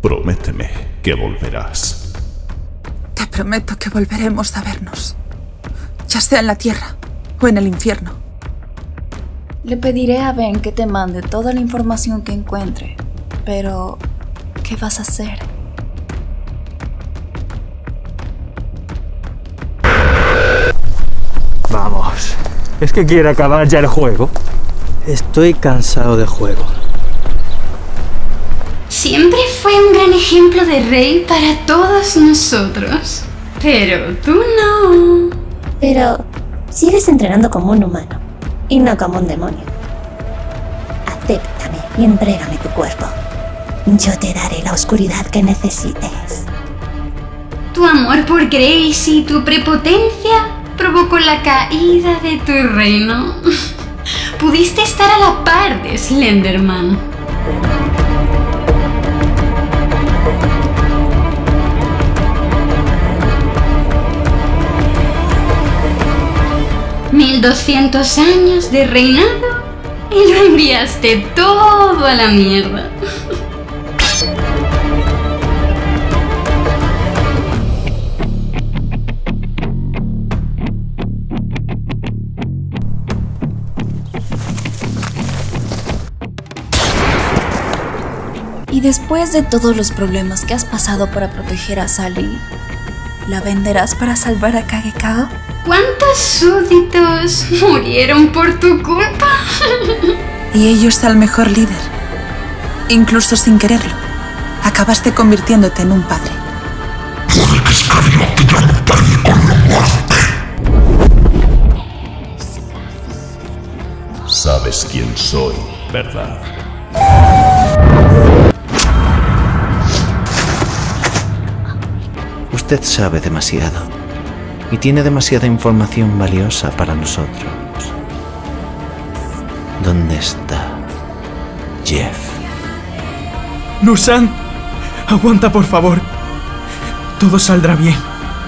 Prométeme que volverás. Te prometo que volveremos a vernos, ya sea en la tierra o en el infierno. Le pediré a Ben que te mande toda la información que encuentre, pero ¿qué vas a hacer? Vamos, ¿es que quiere acabar ya el juego? Estoy cansado del juego. Siempre fue un gran ejemplo de rey para todos nosotros. Pero tú no. Pero sigues entrenando como un humano y no como un demonio. Acéptame y entrégame tu cuerpo. Yo te daré la oscuridad que necesites. Tu amor por Grace y tu prepotencia provocó la caída de tu reino. Pudiste estar a la par de Slenderman. $1200 años de reinado y lo enviaste todo a la mierda. Y después de todos los problemas que has pasado para proteger a Sally, ¿la venderás para salvar a Kagekado? ¿Cuántos súbditos murieron por tu culpa? Y ellos al mejor líder. Incluso sin quererlo, acabaste convirtiéndote en un padre. Puede que Skylock te llame con la muerte. Sabes quién soy, ¿verdad? Usted sabe demasiado y tiene demasiada información valiosa para nosotros. ¿Dónde está Jeff? Nusan, aguanta por favor. Todo saldrá bien.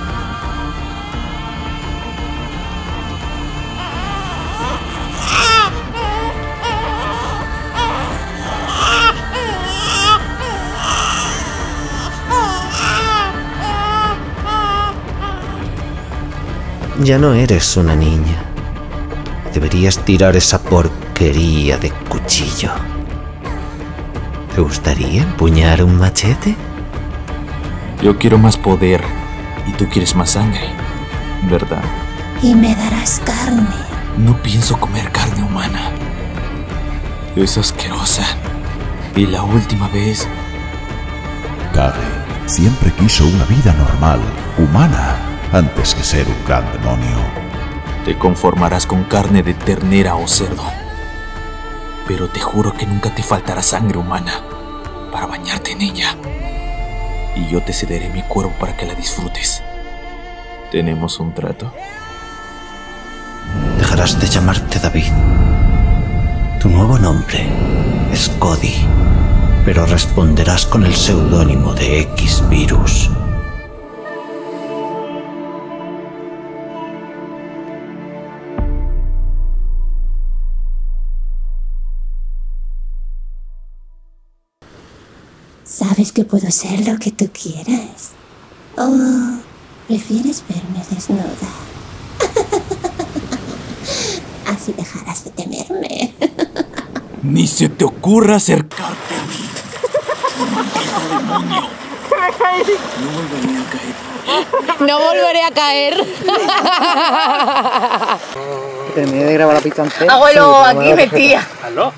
Ya no eres una niña. Deberías tirar esa porquería de cuchillo. ¿Te gustaría empuñar un machete? Yo quiero más poder y tú quieres más sangre, ¿verdad? Y me darás carne. No pienso comer carne humana. Es asquerosa. Y la última vez... Kage siempre quiso una vida normal, humana, antes que ser un gran demonio. Te conformarás con carne de ternera o cerdo. Pero te juro que nunca te faltará sangre humana para bañarte en ella. Y yo te cederé mi cuerpo para que la disfrutes. ¿Tenemos un trato? Dejarás de llamarte David. Tu nuevo nombre es Cody, pero responderás con el seudónimo de X-Virus. Sabes que puedo ser lo que tú quieras. ¿O prefieres verme desnuda? Así dejarás de temerme. Ni se te ocurra acercarte a mí. ¡Maldito demonio! No volveré a caer. No volveré a caer. Terminé de grabar la pista antes. Abuelo, aquí metía. ¿Aló?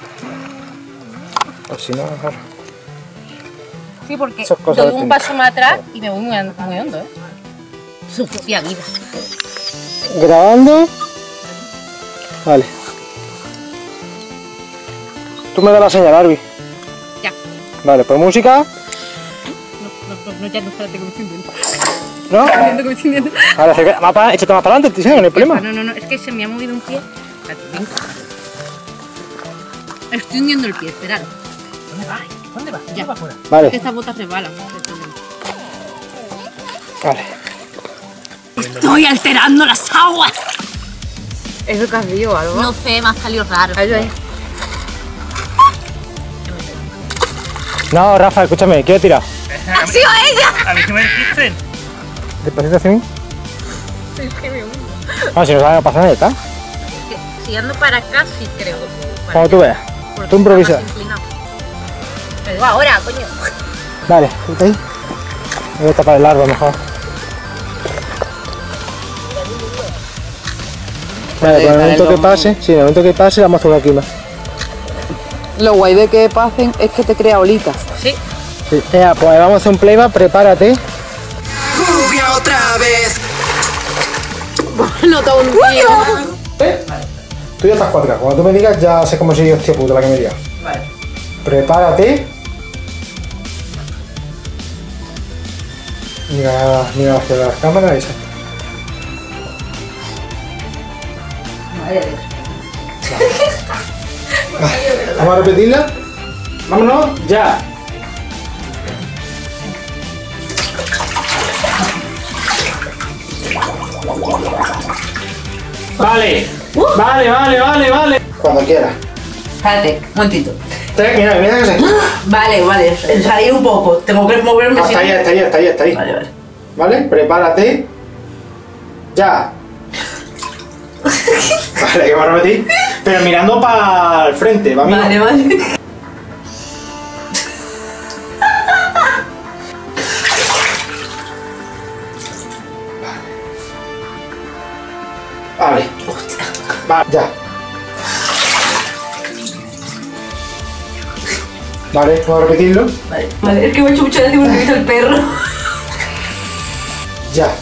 O si no, mejor. Sí, porque doy un paso más atrás y me voy muy hondo, ¿eh? Su propia vida. ¿Grabando? Vale. Tú me das la señal, Arby. Ya. Vale, pues música. No, ya no, espérate que me estoy hundiendo. ¿No? Que me estoy hundiendo. Ahora, échate más para adelante, tío, no hay problema. No, es que se me ha movido un pie. Espérate, venga. Estoy hundiendo el pie, esperad. ¿Dónde vas? ¿Dónde vas? Ya. Vale. Es que estas botas resbalan. Vale. ¡Estoy alterando las aguas! ¿Eso que has visto algo? No sé, me ha salido raro. Ahí. No, Rafa, escúchame, quiero tirar. ¡Ha sido ella! A mí que me dijiste. Despacito hacia mí. Sí, es que me hundo. Ah, si no sabe, no pasa nada, ya está. Si ando para acá, sí creo. Como tú veas. Tú improvisas. Pero ahora, coño. Vale, ¿está ahí? Voy a tapar el árbol mejor. Vale, con el momento que pase, sí, en el momento que pase, vamos a tocar aquí más. Lo guay de que pasen es que te crea olitas. Sí. Sí. Ya, pues vamos a hacer un playback, prepárate. Rubia otra vez. No te hundí. Tú ya estás cuadrado. Cuando tú me digas, ya sé cómo soy, hostia puta, la que me diga. Vale. Prepárate. Mira hacia la cámara y salta. Vamos a repetirla. Vámonos, ya. Vale. Vale. Cuando quieras. Espérate, un momentito. Mira que sé. Vale, salir un poco. Tengo que moverme. Está ahí. Vale. Vale, prepárate. Ya. Vale, que vamos a repetir. Pero mirando para el frente, ¿va? Vale. Vale. Vale, ya. Vale, vamos a repetirlo. Vale, es que me ha hecho mucha gracia porque he visto el perro. Ya.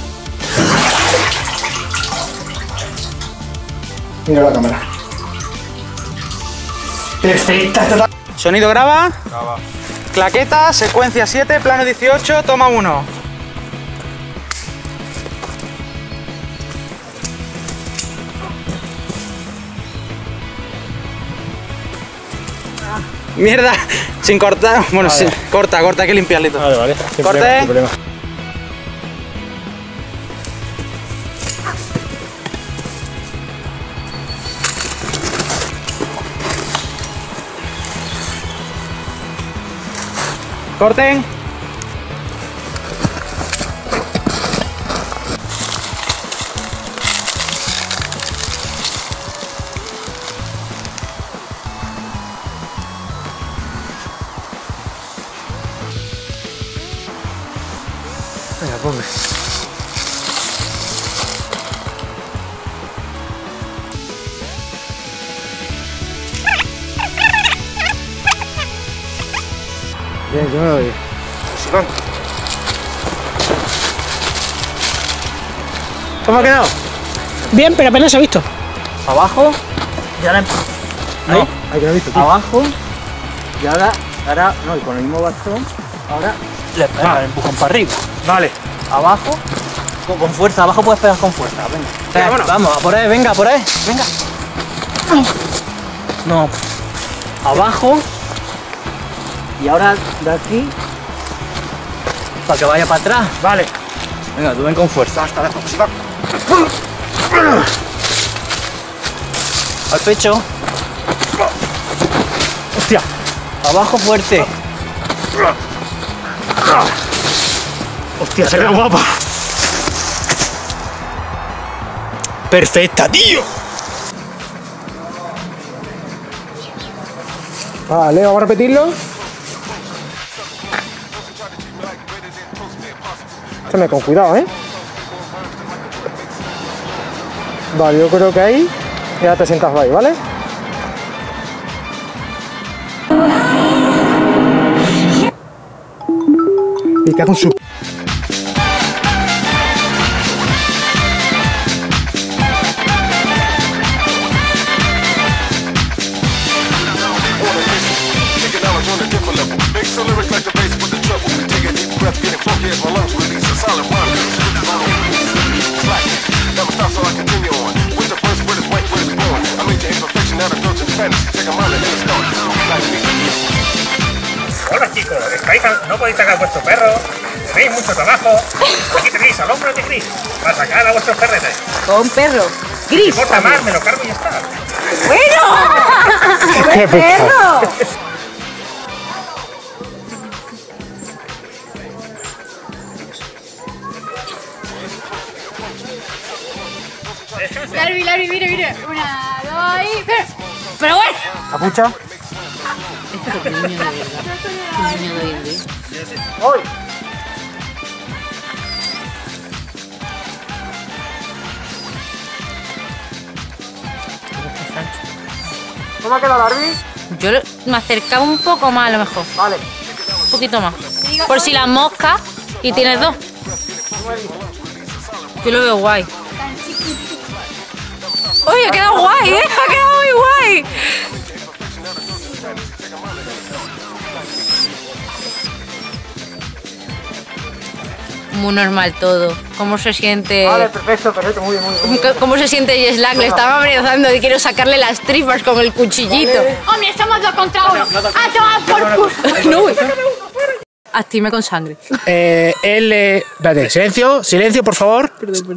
Mira la cámara. Perfecta. Sonido graba. Claqueta, secuencia 7, plano 18, toma 1. Mierda, sin cortar. Bueno, vale. Sí, corta, hay que limpiarle todo. Vale. Corte. Corten. Venga, ponme. Bien, yo me doy. ¿Cómo ha quedado? Bien, pero apenas se ha visto. Abajo. Y ahora. No, hay que no he visto, tío. Abajo. Y ahora. No, y con el mismo bastón. Ahora. Le pegas el empujón para arriba. Vale. Abajo. Con fuerza. Abajo puedes pegar con fuerza. Venga. Vamos, por ahí, venga. Venga. No. Abajo. Y ahora de aquí. Para que vaya para atrás. Vale. Venga, tú ven con fuerza. Hasta la velocidad. Al pecho. Hostia. Abajo fuerte. Hostia, se queda guapa. Perfecta, tío. Vale, vamos a repetirlo. Échame con cuidado, ¿eh? Vale, yo creo que ahí. Y ahora te sientas ahí, ¿vale? Y cago en su... Hola chicos, no podéis sacar vuestro perro, tenéis mucho trabajo. Aquí tenéis al hombre de gris para sacar a vuestros perretes. Con perro. Gris. No importa más, me lo cargo y ya está. ¡Bueno! ¡Qué perro! Larvi, mire. 1, 2 y... Pero bueno. ¿Capucha? Esto es niño de verdad. Un niño de hoy en día. ¡Voy! ¿Cómo ha quedado, Larvi? Yo me acercaba un poco más a lo mejor. Vale. Un poquito más. Por si las moscas y tienes 2. Yo lo veo guay. Oye, ha quedado guay, ¿eh? Ha quedado muy guay. Muy normal todo. ¿Cómo se siente? Vale, perfecto, muy bien. ¿Cómo se siente Slack? Le estaba amenazando y quiero sacarle las tripas con el cuchillito. Vale. Hombre, estamos 2 contra 1. ¡A tomar por culo! No, actime con sangre. Espérate, silencio, por favor.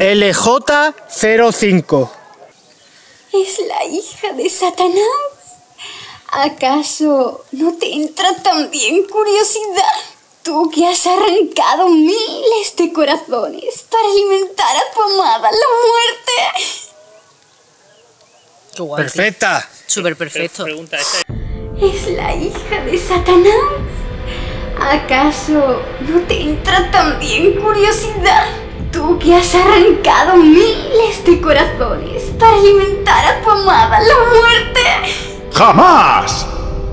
LJ05. ¿Es la hija de Satanás? ¿Acaso no te entra también curiosidad? Tú que has arrancado miles de corazones para alimentar a tu amada la muerte. Qué guay. Perfecta. Súper perfecto. ¿Es la hija de Satanás? ¿Acaso no te entra también curiosidad? Tú que has arrancado miles de corazones para alimentar a tu amada la muerte. ¡Jamás!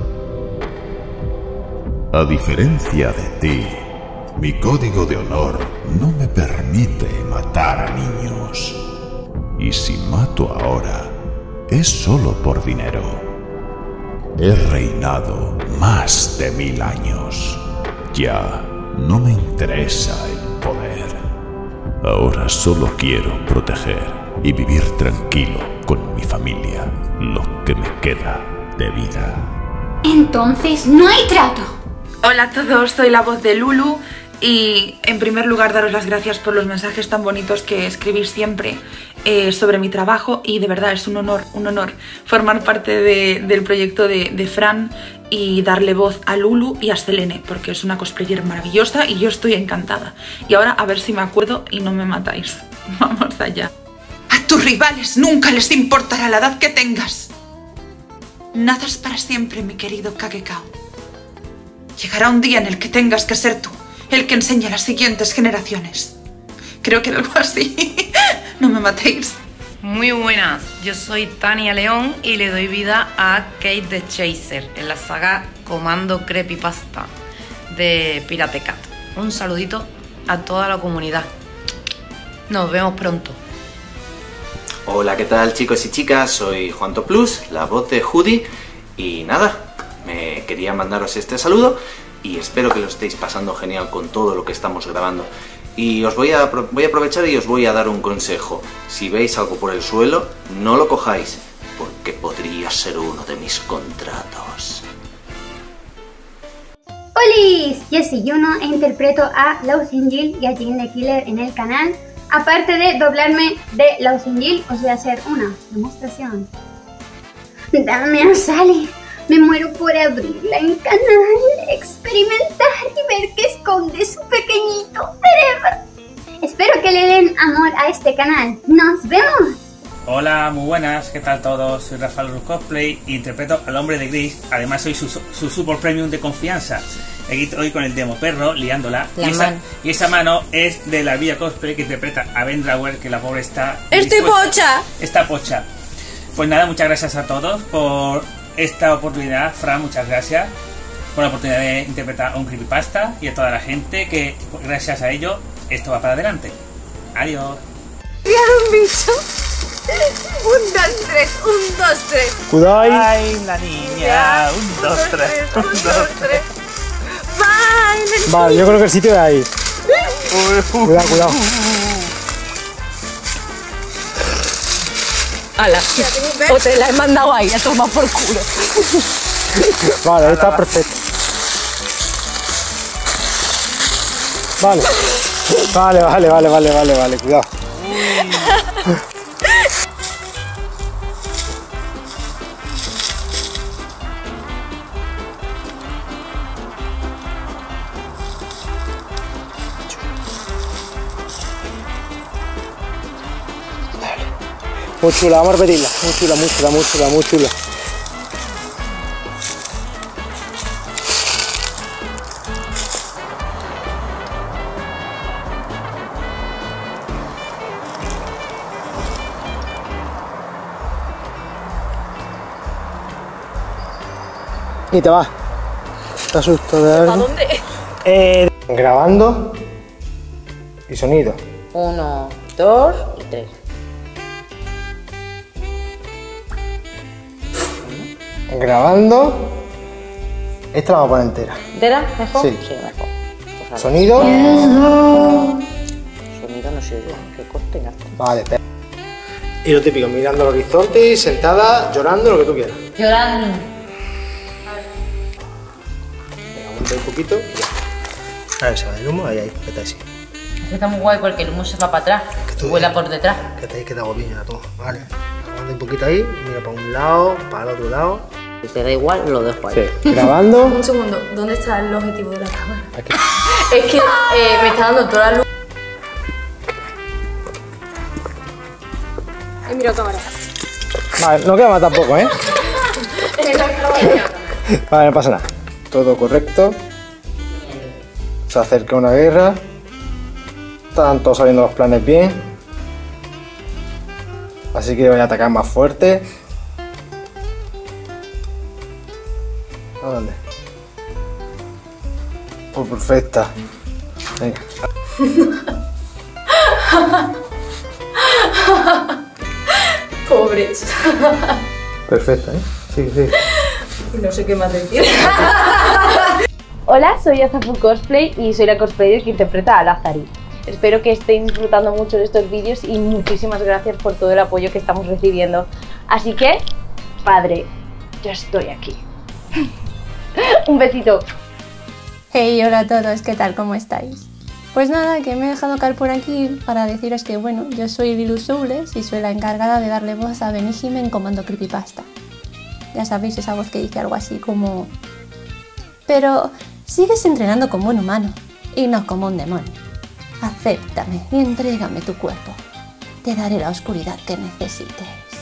A diferencia de ti, mi código de honor no me permite matar a niños. Y si mato ahora, es solo por dinero. He reinado más de 1000 años. Ya no me interesa el poder. Ahora solo quiero proteger y vivir tranquilo con mi familia, lo que me queda de vida. Entonces no hay trato. Hola a todos, soy la voz de Lulu y en primer lugar daros las gracias por los mensajes tan bonitos que escribís siempre sobre mi trabajo y de verdad es un honor formar parte del proyecto de Fran y darle voz a Lulu y a Selene porque es una cosplayer maravillosa y yo estoy encantada. Y ahora a ver si me acuerdo y no me matáis. Vamos allá. A tus rivales nunca les importará la edad que tengas. Nada es para siempre, mi querido Kagekao. Llegará un día en el que tengas que ser tú el que enseñe a las siguientes generaciones. Creo que era algo así. No me matéis. Muy buenas, yo soy Tania León y le doy vida a Kate the Chaser en la saga Comando Creepypasta de Pirate Cat. Un saludito a toda la comunidad. Nos vemos pronto. Hola, ¿qué tal chicos y chicas? Soy Juanto Plus, la voz de Judy y nada, me quería mandaros este saludo y espero que lo estéis pasando genial con todo lo que estamos grabando. Y os voy a aprovechar y os voy a dar un consejo. Si veis algo por el suelo, no lo cojáis, porque podría ser uno de mis contratos. ¡Hola! Yo soy Juno e interpreto a Lausin Jill y a Jane the Killer en el canal. Aparte de doblarme de Lausin Jill, os voy a hacer una demostración. Dame a Sally. Me muero por abrirla en canal, experimentar y ver qué esconde su pequeñito cerebro. Espero que le den amor a este canal. ¡Nos vemos! Hola, muy buenas, ¿qué tal todos? Soy Rafael Rus Cosplay e interpreto al hombre de gris. Además soy su super premium de confianza. Aquí hoy con el demo perro, liándola. Y esa mano es de la Villa Cosplay que interpreta a Ben Drawer, que la pobre está... ¡Estoy pocha! Está pocha. Pues nada, muchas gracias a todos por esta oportunidad. Fran, muchas gracias por la oportunidad de interpretar a un creepypasta y a toda la gente que gracias a ello esto va para adelante. Adiós. ¿Ya lo han visto? 1, 2, 3, 1, 2, 3. Cuidado ahí. Ay, la niña. 1, 2, 3. 1, 2, 3. Vale, yo creo que el sitio de ahí. Cuidado, cuidado. Ala, o te la he mandado ahí a tomar por culo. Vale, está perfecto. Vale. Vale, cuidado. Muy chula, vamos a repetirla. Muy chula, muy chula, muy chula, muy chula. Y te vas. Te asusto de algo. ¿A dónde? Grabando y sonido. 1, 2 y 3. Grabando. Esta la vamos a poner entera. ¿Entera? ¿Mejor? Sí. Sí, mejor. Pues Sonido. Sonido no sé yo, que corte gasto. Vale, espera. Y lo típico, mirando al horizonte, sentada, llorando, lo que tú quieras. Llorando. Aguanta un poquito y ya. A ver, se va el humo, ahí, vete así. Está muy guay porque el humo se va para atrás, vuela por detrás. Que te queda guapilla, tú. Vale. Aguanta un poquito ahí, mira para un lado, para el otro lado. Si te da igual, lo dejo ahí. Sí. Grabando. Un segundo, ¿dónde está el objetivo de la cámara? Aquí. Es que me está dando toda la luz. He mirado cámara. Vale, no queda más tampoco, ¿eh? Vale, no pasa nada. Todo correcto. Se acerca una guerra. Están todos saliendo los planes bien. Así que voy a atacar más fuerte. ¿A dónde? Pues perfecta. Venga. Pobres. Perfecta, ¿eh? Sí, sí. No sé qué más decir. Hola, soy Azafu Cosplay y soy la cosplayer que interpreta a Lazari. Espero que estéis disfrutando mucho de estos vídeos y muchísimas gracias por todo el apoyo que estamos recibiendo. Así que, padre, yo estoy aquí. Un besito. Hey, hola a todos, ¿qué tal? ¿Cómo estáis? Pues nada, que me he dejado caer por aquí para deciros que, bueno, yo soy Lilu Soules y soy la encargada de darle voz a Benihime en Comando Creepypasta. Ya sabéis, esa voz que dice algo así como... Pero sigues entrenando como un humano y no como un demonio. Acéptame y entrégame tu cuerpo. Te daré la oscuridad que necesites.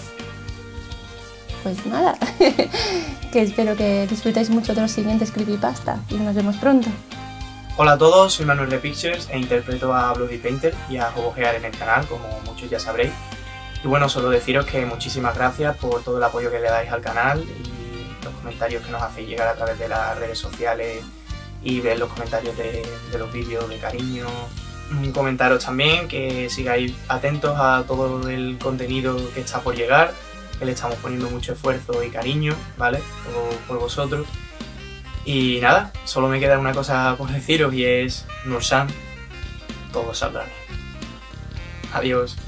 Pues nada, que espero que disfrutéis mucho de los siguientes creepypasta y nos vemos pronto. Hola a todos, soy Manuel de Pictures e interpreto a Bloody Painter y a Jobogear en el canal, como muchos ya sabréis. Y bueno, solo deciros que muchísimas gracias por todo el apoyo que le dais al canal y los comentarios que nos hacéis llegar a través de las redes sociales y ver los comentarios de los vídeos de cariño. Comentaros también que sigáis atentos a todo el contenido que está por llegar, que le estamos poniendo mucho esfuerzo y cariño, ¿vale? Por vosotros. Y nada, solo me queda una cosa por deciros y es Nursan, todo saldrá bien. Adiós.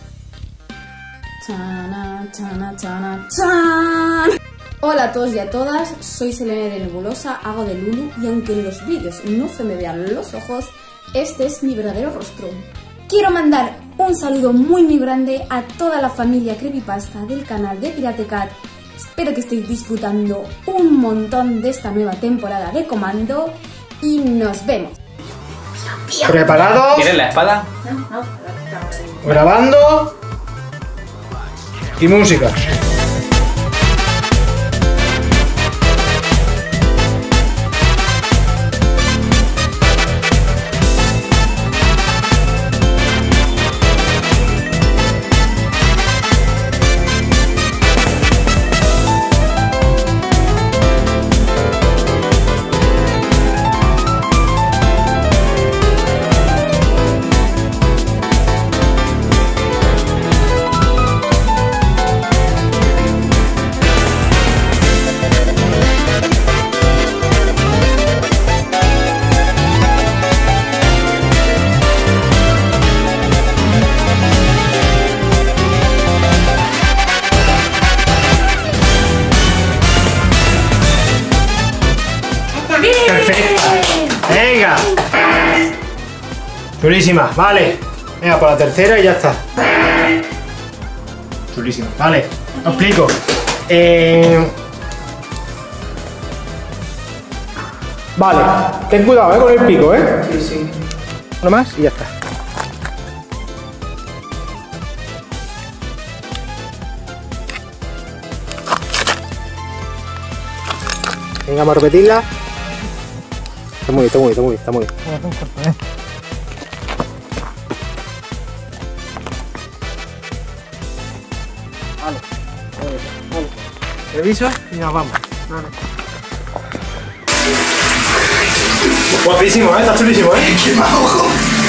Hola a todos y a todas, soy Selene de Nebulosa, hago de Lulu y aunque en los vídeos no se me vean los ojos, este es mi verdadero rostro. Quiero mandar un saludo muy grande a toda la familia Creepypasta del canal de Piratecat. Espero que estéis disfrutando un montón de esta nueva temporada de Comando y nos vemos. ¿Preparados? ¿Quieres la espada? No. Grabando y música. Perfecto. Venga. Chulísima, vale. Venga, por la tercera y ya está. Chulísima, vale. Os explico. Vale, ten cuidado, con el pico, Sí, sí. Uno más y ya está. Venga, vamos a repetirla. Está muy bien. Vale. Reviso y nos vamos. Guapísimo, está chulísimo, ¡Qué majo!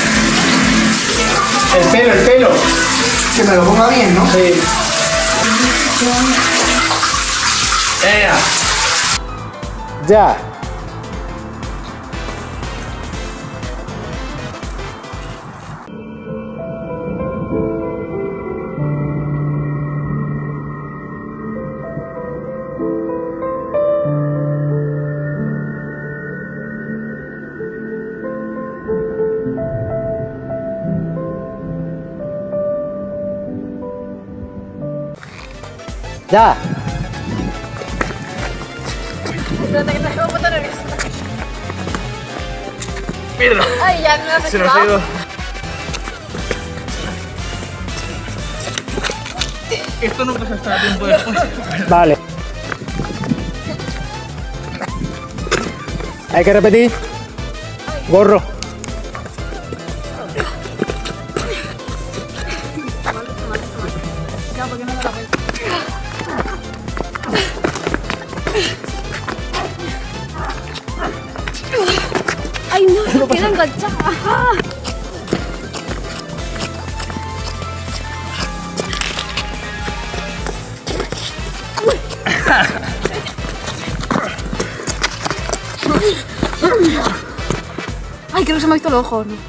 El pelo. Que me lo ponga bien, ¿no? Sí. Ya. Ya. Espérate que te dejo un poco nervioso. Mierda. Ay, ya no has Se nos ha ido. Esto no pasa hasta tiempo después. Vale. Hay que repetir. Gorro. Ay, no, se queda enganchada. Ay, que no se me ha visto los ojos, ¿no?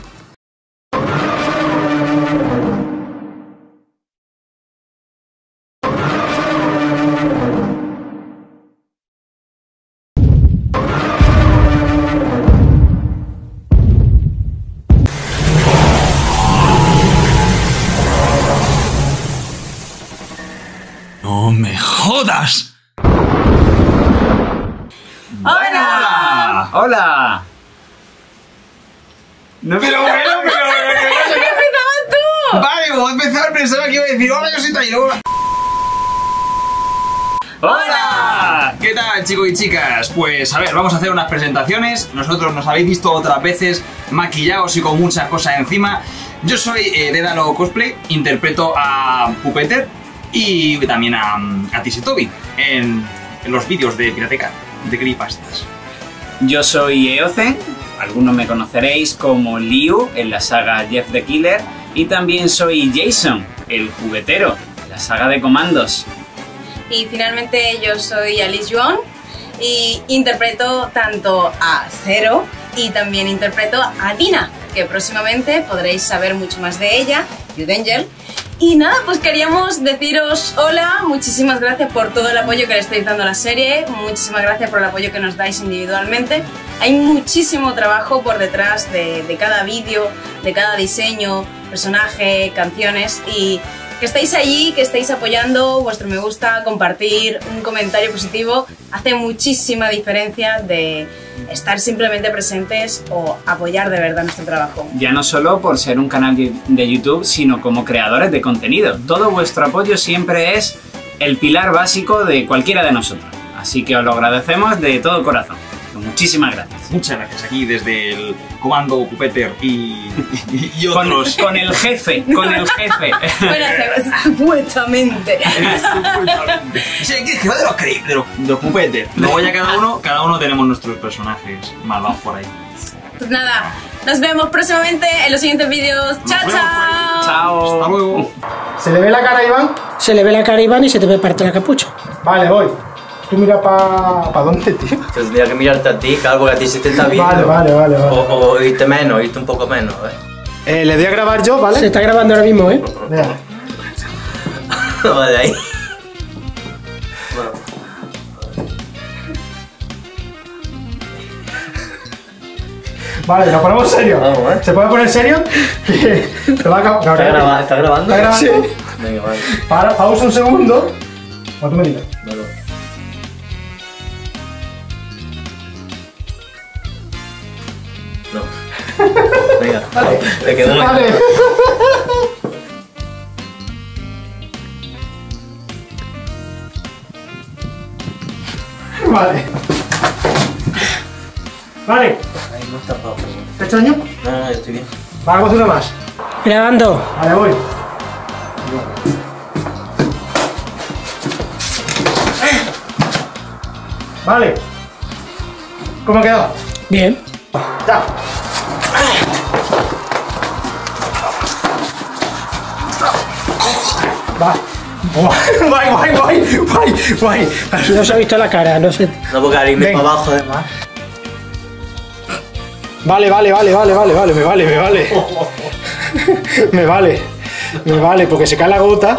¡No me jodas! ¡Hola! ¡Hola! No, pero bueno, ¡Empezabas tú! Vale, voy a empezar, pensaba que iba a decir hola, yo soy Tairo. ¡Hola! ¿Qué tal, chicos y chicas? Pues a ver, vamos a hacer unas presentaciones. Nosotros nos habéis visto otras veces maquillados y con muchas cosas encima. Yo soy Dédalo Cosplay, interpreto a Pupeter y también a Tisetobi en los vídeos de Pirateca, de Creepypastas. Yo soy Eocen, algunos me conoceréis como Liu en la saga Jeff the Killer, y también soy Jason, el juguetero, en la saga de Comandos. Y finalmente yo soy Alice Yuan y interpreto tanto a Zero y también interpreto a Dina, que próximamente podréis saber mucho más de ella, Youth Angel. Y nada, pues queríamos deciros hola, muchísimas gracias por todo el apoyo que le estáis dando a la serie, muchísimas gracias por el apoyo que nos dais individualmente. Hay muchísimo trabajo por detrás de cada vídeo, de cada diseño, personaje, canciones, y que estéis allí, que estéis apoyando, vuestro me gusta, compartir, un comentario positivo, hace muchísima diferencia de estar simplemente presentes o apoyar de verdad nuestro trabajo. Ya no solo por ser un canal de YouTube, sino como creadores de contenido. Todo vuestro apoyo siempre es el pilar básico de cualquiera de nosotros. Así que os lo agradecemos de todo corazón. Muchísimas gracias. Muchas gracias aquí desde el comando Pupeter y otros. Con el jefe, con el jefe. Bueno, supuestamente. Sí, que va de los Pupeter. Luego ya cada uno tenemos nuestros personajes malvados por ahí. Pues nada, nos vemos próximamente en los siguientes vídeos. ¡Chao, chao! ¡Chao! Hasta luego. ¿Se le ve la cara a Iván? Se le ve la cara a Iván y se te ve parte la capucha. Vale, voy. Tú mira pa dónde, tío. Tendría que mirarte a ti, que algo que a ti se te está viendo. Vale. O oírte menos, oírte un poco menos, Le doy a grabar yo, ¿vale? Se está grabando ahora mismo, ¿eh? Vea. Vale, ahí. Vale, nos ponemos serio. Vamos, ¿Se puede poner serio? Te va a acabar. ¿Está grabando? ¿Está grabando? Sí. Venga, vale. Pausa un segundo. O tú me digas. Vale. No. Venga, vale. Te quedo. Vale. Vale. Vale. Ahí no está tapado. ¿Te he hecho daño? No, estoy bien. Vale, vamos una más. Grabando. Vale, voy. Vale. ¿Cómo ha quedado? Bien. Ya. Va. Guay. No se ha visto la cara, no sé. No, porque al irme para abajo, además. Vale, me vale. Me vale, porque se cae la gota.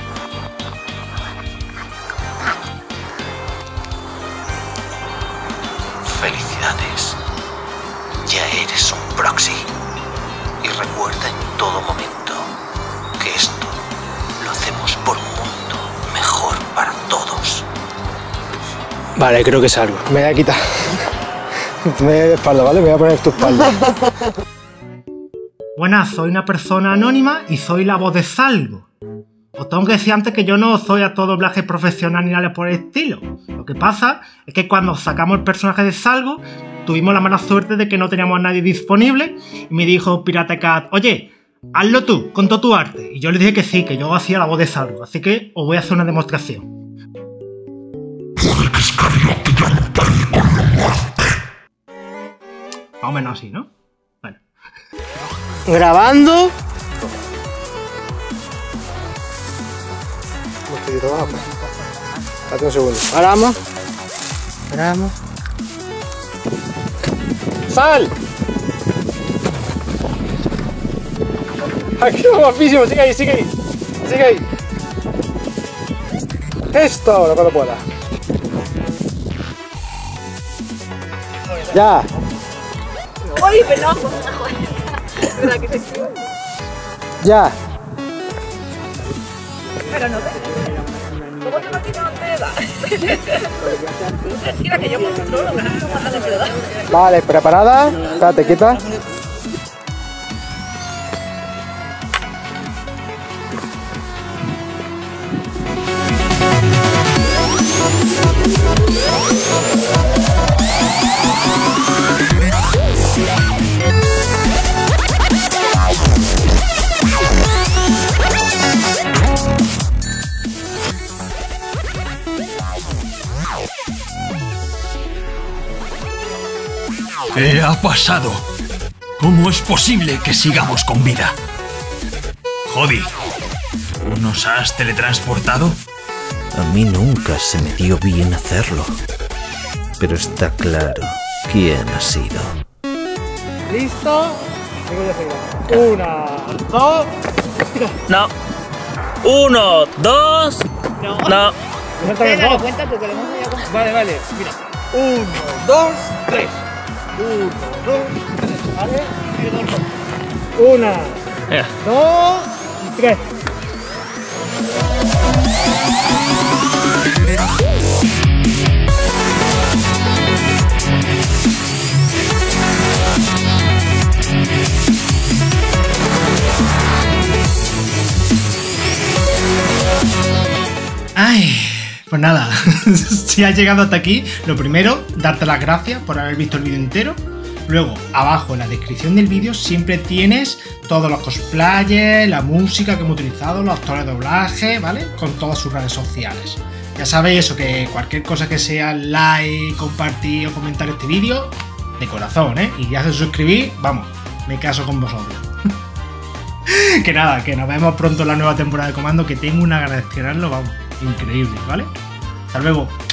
Felicidades. Ya eres un proxy. Y recuerda en todo momento que esto lo hacemos por un mundo mejor para todos. Vale, creo que salgo. Me voy a quitar. Me voy de espalda, ¿vale? Me voy a poner tu espalda. Buenas, soy una persona anónima y soy la voz de Salgo. Os tengo que decir antes que yo no soy actor de doblaje profesional ni nada por el estilo. Lo que pasa es que cuando sacamos el personaje de Salgo, tuvimos la mala suerte de que no teníamos a nadie disponible y me dijo Piratecat, oye, hazlo tú, con todo tu arte. Y yo le dije que sí, que yo hacía la voz de Salgo, así que os voy a hacer una demostración. Más o menos así, ¿no? Bueno. Grabando. Espérate un segundo. Paramos. ¡Sal! Aquí va guapísimo, sigue ahí. Esto ahora cuando pueda. Ya. ¡Uy, perdón! ¿Verdad que se Ya. Pero no te... ¿Cómo te lo quito de edad? Mira que yo controlo, que no manda de verdad. Vale, preparada. Espérate, quieta. ¿Qué ha pasado? ¿Cómo es posible que sigamos con vida? Jody, ¿tú nos has teletransportado? A mí nunca se me dio bien hacerlo. Pero está claro quién ha sido. ¿Listo? Una, dos... No. 1, 2... No. Cuenta tú que lo hemos hecho. Vale, mira. 1, 2, 3. 1, 2, 3. ¿Vale? 1, 2 y 3. Ay, pues nada, si has llegado hasta aquí, lo primero, darte las gracias por haber visto el vídeo entero. Luego, abajo en la descripción del vídeo siempre tienes todos los cosplayers, la música que hemos utilizado, los actores de doblaje, ¿vale? Con todas sus redes sociales. Ya sabéis eso, que cualquier cosa que sea like, compartir o comentar este vídeo, de corazón, ¿eh? Y ya se suscribís, vamos, me caso con vosotros. Que nada, que nos vemos pronto en la nueva temporada de Comando, que tengo una ganas de esperarlo, vamos, increíble, ¿vale? Hasta luego.